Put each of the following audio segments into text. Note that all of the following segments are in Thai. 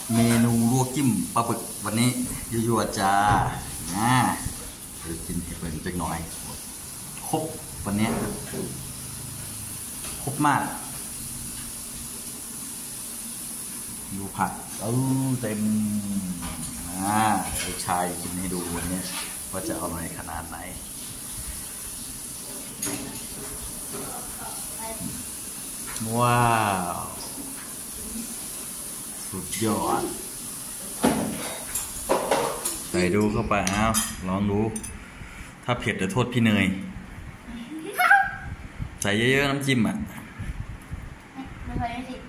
เมนูลวกจิ้มปลาบึกวันนี้ยั่วๆจ้านะเดี๋ยวกินให้เพิ่นจักหน่อยครบวันนี้ครบมากดูผักเต็มลูกชายกินให้ดูวันนี้ว่าจะอร่อยขนาดไหนว้าวสุดยอดใส่ดูเข้าไปลองดูถ้าเผ็ดจะโทษพี่เนยใส่เยอะๆน้ำจิ้มอ่ะไม่ค่อยได้สิ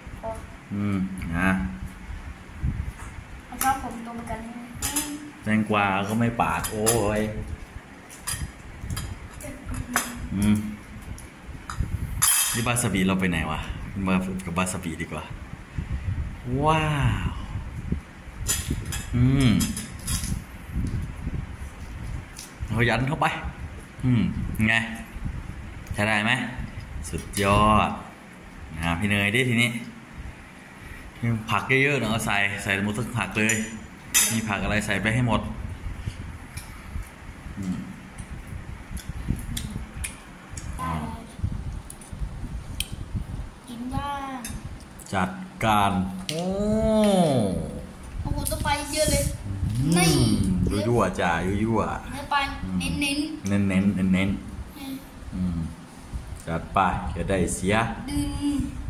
แล้วก็ผมตรงกันแตงกวาก็ไม่ปาดโอ้ยนี่บาสบีเราไปไหนวะมากับบาสบีดีกว่าว้าวเรายันเข้าไปไงใช้ได้ไหมสุดยอดพี่เนยดิทีนี้ผักเยอะๆเนาะใส่หมดทุกผักเลยมีผักอะไรใส่ไปให้หมดกินย่างจัดการโอ้โหต้องไปเยอะเลยนี่ยั่วจ้ายั่วเนื้อปลาเน้นจัดไปจะได้เสียดึง